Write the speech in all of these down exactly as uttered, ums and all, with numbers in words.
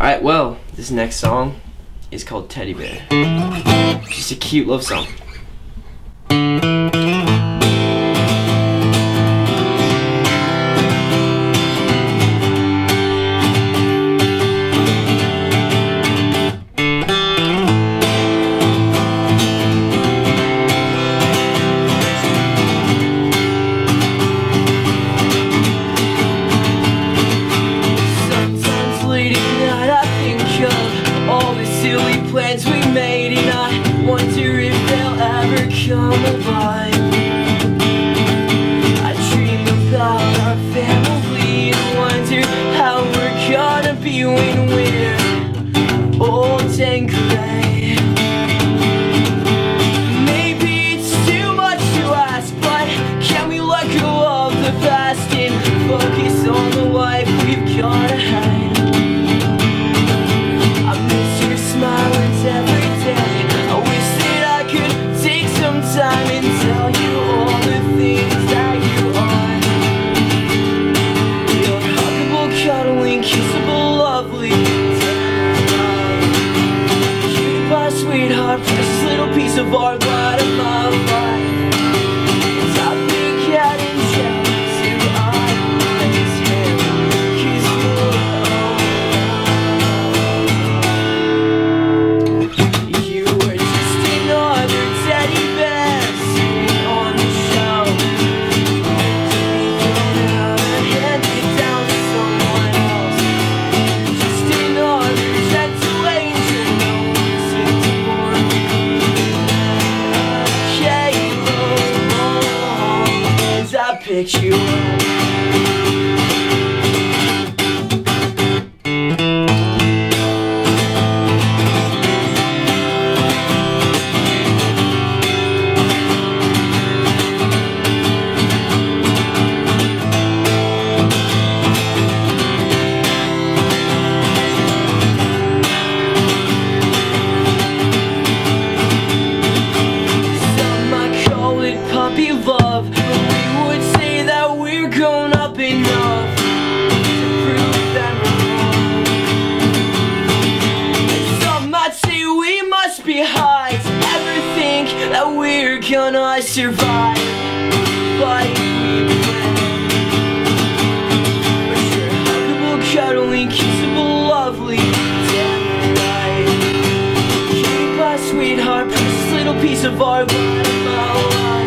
Alright, well, this next song is called Teddy Bear. Just a cute love song. Plans we made, and I wonder if they'll ever come alive. I dream about our family and wonder how we're gonna be when we're old and gray. Maybe it's too much to ask, but can we let go of the past and focus on the life we've gotta have? Every day, I wish that I could take some time and tell you all the things that you are. You're huggable, cuddling, kissable, lovely, cutie pie, sweetheart, precious little piece of art, light of my life. Top big cat and jealous, you are nice, yeah, 'cause you're picked you up. Some might call it puppy love, but we would say that we're grown up enough to prove them wrong. And some might say we must be high to ever think that we're gonna survive, but we plan. But you're huggable, cuddling, kissable, lovely, damn right. Cutie pie, sweetheart, precious little piece of art, light of my life.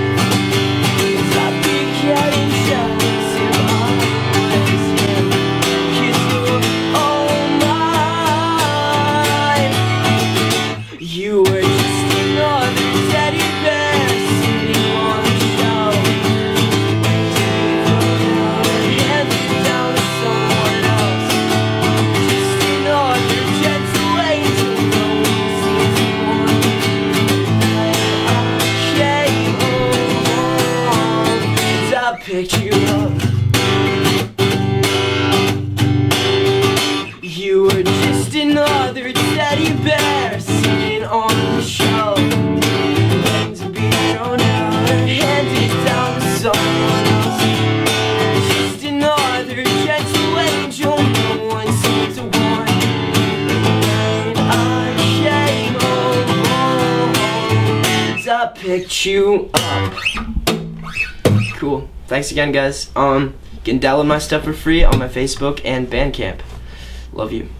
You were just another teddy bear sitting on the shelf, handed down to someone else. Just another gentle angel, no one seems to want me. I came home, 'cause I picked you up. You were just another teddy bear sitting on the shelf, waiting to be thrown out or handed down to someone else. Just another gentle angel, no one seemed to want. And I came home, 'cause I picked you up. Cool. Thanks again, guys. Um, you can download my stuff for free on my Facebook and Bandcamp. Love you.